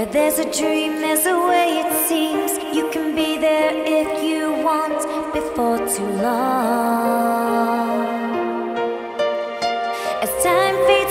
Where there's a dream, there's a way it seems. You can be there if you want, before too long. As time fades